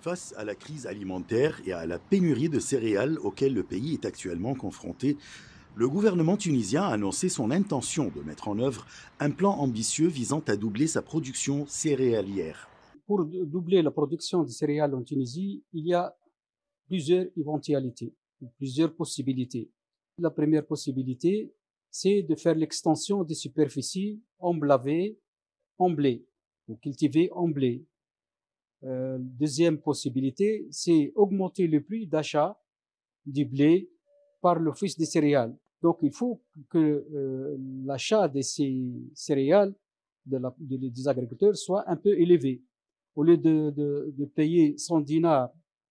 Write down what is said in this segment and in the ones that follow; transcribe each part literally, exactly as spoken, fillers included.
Face à la crise alimentaire et à la pénurie de céréales auxquelles le pays est actuellement confronté, le gouvernement tunisien a annoncé son intention de mettre en œuvre un plan ambitieux visant à doubler sa production céréalière. Pour dou- doubler la production de céréales en Tunisie, il y a plusieurs éventualités, plusieurs possibilités. La première possibilité, c'est de faire l'extension des superficies emblavées en blé, ou cultivées en blé. Euh, deuxième possibilité, c'est augmenter le prix d'achat du blé par l'Office des céréales. Donc, il faut que euh, l'achat de ces céréales de la, de, des agriculteurs soit un peu élevé. Au lieu de, de, de payer cent dinars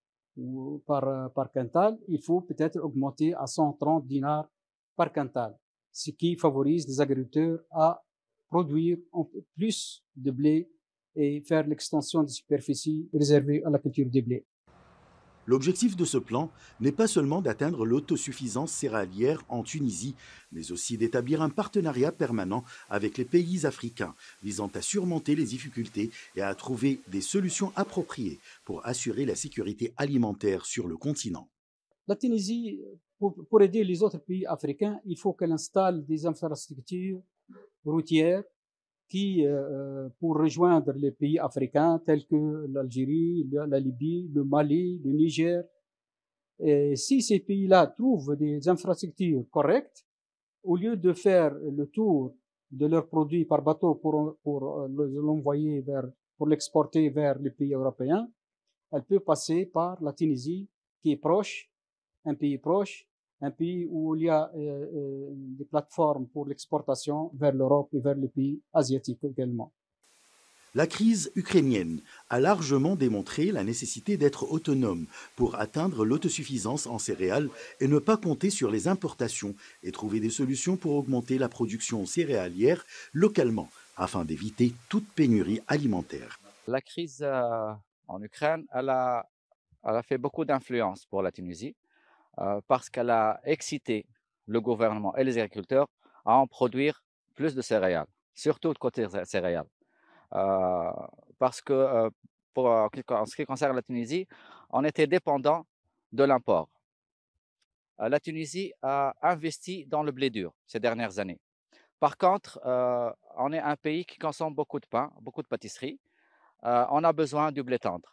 par, par quintal, il faut peut-être augmenter à cent trente dinars par quintal, ce qui favorise les agriculteurs à produire plus de blé et faire l'extension des superficies réservées à la culture des blés. L'objectif de ce plan n'est pas seulement d'atteindre l'autosuffisance céréalière en Tunisie, mais aussi d'établir un partenariat permanent avec les pays africains, visant à surmonter les difficultés et à trouver des solutions appropriées pour assurer la sécurité alimentaire sur le continent. La Tunisie, pour, pour aider les autres pays africains, il faut qu'elle installe des infrastructures routières qui, euh, pour rejoindre les pays africains tels que l'Algérie, la Libye, le Mali, le Niger. Et si ces pays-là trouvent des infrastructures correctes, au lieu de faire le tour de leurs produits par bateau pour, pour l'envoyer vers, pour l'exporter vers les pays européens, elle peut passer par la Tunisie, qui est proche, un pays proche, un pays où il y a euh, euh, des plateformes pour l'exportation vers l'Europe et vers les pays asiatiques également. La crise ukrainienne a largement démontré la nécessité d'être autonome pour atteindre l'autosuffisance en céréales et ne pas compter sur les importations et trouver des solutions pour augmenter la production céréalière localement afin d'éviter toute pénurie alimentaire. La crise euh, en Ukraine, elle a, elle a fait beaucoup d'influence pour la Tunisie euh, parce qu'elle a excité le gouvernement et les agriculteurs à en produire plus de céréales, surtout de côté céréales. Euh, parce que euh, pour, en ce qui concerne la Tunisie, on était dépendant de l'import. Euh, la Tunisie a investi dans le blé dur ces dernières années. Par contre, euh, on est un pays qui consomme beaucoup de pain, beaucoup de pâtisseries. Euh, on a besoin du blé tendre.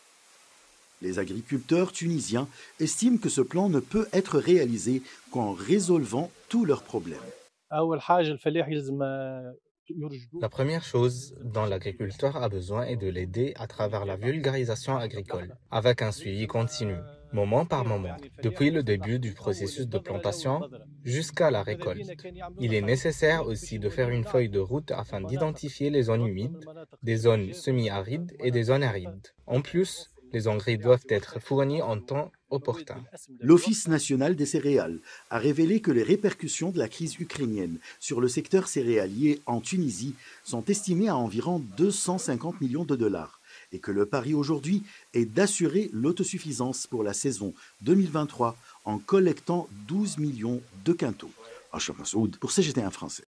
Les agriculteurs tunisiens estiment que ce plan ne peut être réalisé qu'en résolvant tous leurs problèmes. La première chose dont l'agriculteur a besoin est de l'aider à travers la vulgarisation agricole, avec un suivi continu, moment par moment, depuis le début du processus de plantation jusqu'à la récolte. Il est nécessaire aussi de faire une feuille de route afin d'identifier les zones humides, des zones semi-arides et des zones arides. En plus, les engrais doivent être fournis en temps opportun. L'Office national des céréales a révélé que les répercussions de la crise ukrainienne sur le secteur céréalier en Tunisie sont estimées à environ deux cent cinquante millions de dollars et que le pari aujourd'hui est d'assurer l'autosuffisance pour la saison deux mille vingt-trois en collectant douze millions de quintaux. Achraf Massoud pour C G T un français.